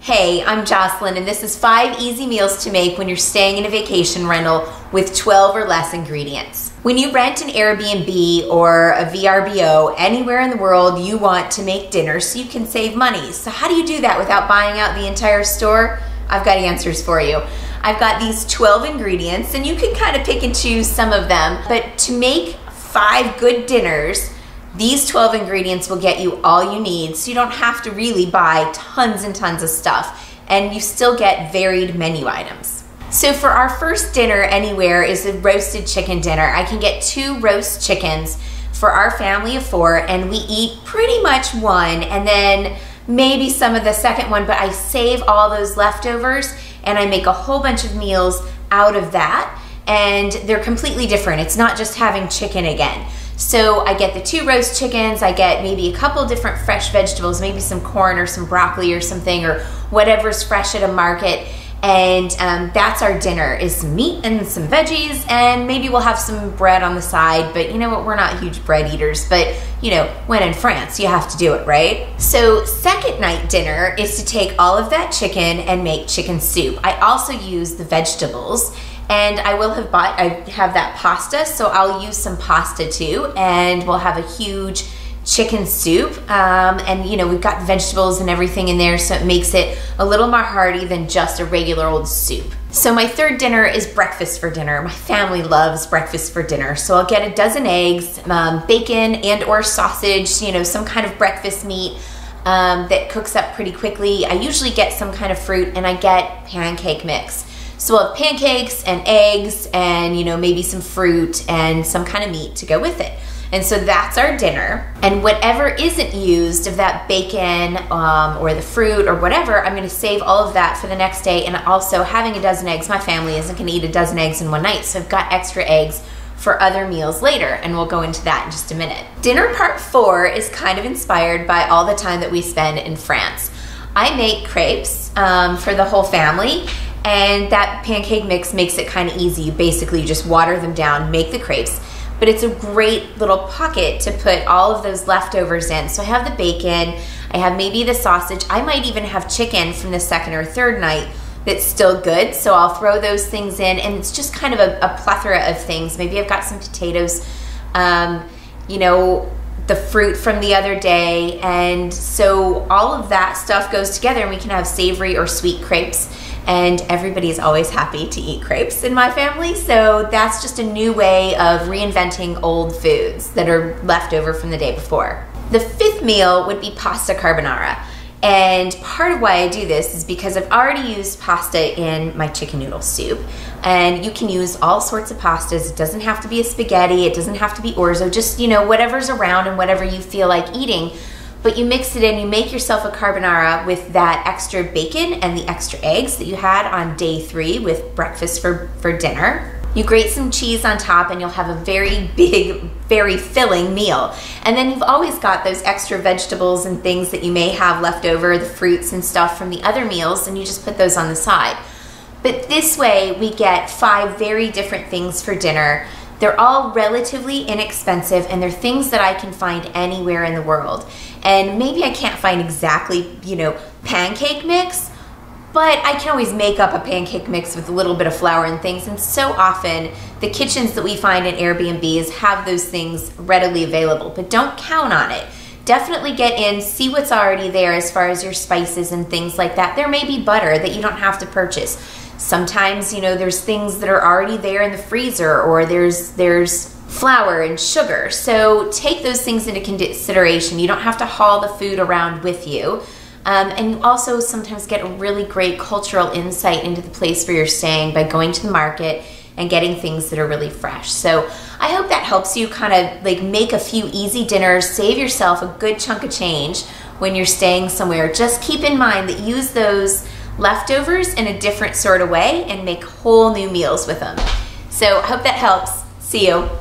Hey, I'm Jocelyn, and this is 5 easy meals to make when you're staying in a vacation rental with 12 or less ingredients. When you rent an Airbnb or a VRBO anywhere in the world, you want to make dinner so you can save money. So how do you do that without buying out the entire store? I've got answers for you. I've got these 12 ingredients, and you can kind of pick and choose some of them, but to make 5 good dinners, these 12 ingredients will get you all you need, so you don't have to really buy tons and tons of stuff, and you still get varied menu items. So for our first dinner anywhere is a roasted chicken dinner. I can get 2 roast chickens for our family of 4, and we eat pretty much one, and then maybe some of the second one, but I save all those leftovers, and I make a whole bunch of meals out of that, and they're completely different. It's not just having chicken again. So I get the 2 roast chickens, I get maybe a couple different fresh vegetables, maybe some corn or some broccoli or something, or whatever's fresh at a market, and that's our dinner, is some meat and some veggies, and maybe we'll have some bread on the side, but you know what, we're not huge bread eaters, but you know, when in France, you have to do it, right? So second night dinner is to take all of that chicken and make chicken soup. I also use the vegetables, and I have that pasta, so I'll use some pasta too, and we'll have a huge chicken soup, and you know, we've got vegetables and everything in there, so it makes it a little more hearty than just a regular old soup. So my third dinner is breakfast for dinner. My family loves breakfast for dinner, so I'll get a dozen eggs, bacon and or sausage, you know, some kind of breakfast meat that cooks up pretty quickly. I usually get some kind of fruit, and I get pancake mix. So we'll have pancakes and eggs and, you know, maybe some fruit and some kind of meat to go with it. And so that's our dinner. And whatever isn't used of that bacon or the fruit or whatever, I'm gonna save all of that for the next day. And also, having a dozen eggs, my family isn't gonna eat a dozen eggs in one night, so I've got extra eggs for other meals later, and we'll go into that in just a minute. Dinner part 4 is kind of inspired by all the time that we spend in France. I make crepes for the whole family, and that pancake mix makes it kind of easy. You basically just water them down, make the crepes, but it's a great little pocket to put all of those leftovers in. So I have the bacon, I have maybe the sausage, I might even have chicken from the second or third night that's still good, so I'll throw those things in, and it's just kind of a plethora of things. Maybe I've got some potatoes, you know, the fruit from the other day, and so all of that stuff goes together, and we can have savory or sweet crepes. And everybody's always happy to eat crepes in my family, so that's just a new way of reinventing old foods that are left over from the day before. The 5th meal would be pasta carbonara. And part of why I do this is because I've already used pasta in my chicken noodle soup. And you can use all sorts of pastas. It doesn't have to be a spaghetti, it doesn't have to be orzo, just, you know, whatever's around and whatever you feel like eating. But you mix it in, you make yourself a carbonara with that extra bacon and the extra eggs that you had on day 3 with breakfast for dinner. You grate some cheese on top, and you'll have a very big, very filling meal. And then you've always got those extra vegetables and things that you may have left over, the fruits and stuff from the other meals, and you just put those on the side. But this way we get 5 very different things for dinner. They're all relatively inexpensive, and they're things that I can find anywhere in the world. And maybe I can't find exactly, you know, pancake mix, but I can always make up a pancake mix with a little bit of flour and things. And so often the kitchens that we find in Airbnbs have those things readily available, but don't count on it. Definitely get in, see what's already there as far as your spices and things like that. There may be butter that you don't have to purchase. Sometimes, you know, there's things that are already there in the freezer, or there's flour and sugar. So take those things into consideration. You don't have to haul the food around with you. And you also sometimes get a really great cultural insight into the place where you're staying by going to the market and getting things that are really fresh. So I hope that helps you kind of like make a few easy dinners, save yourself a good chunk of change when you're staying somewhere. Just keep in mind that use those leftovers in a different sort of way and make whole new meals with them. So I hope that helps. See you.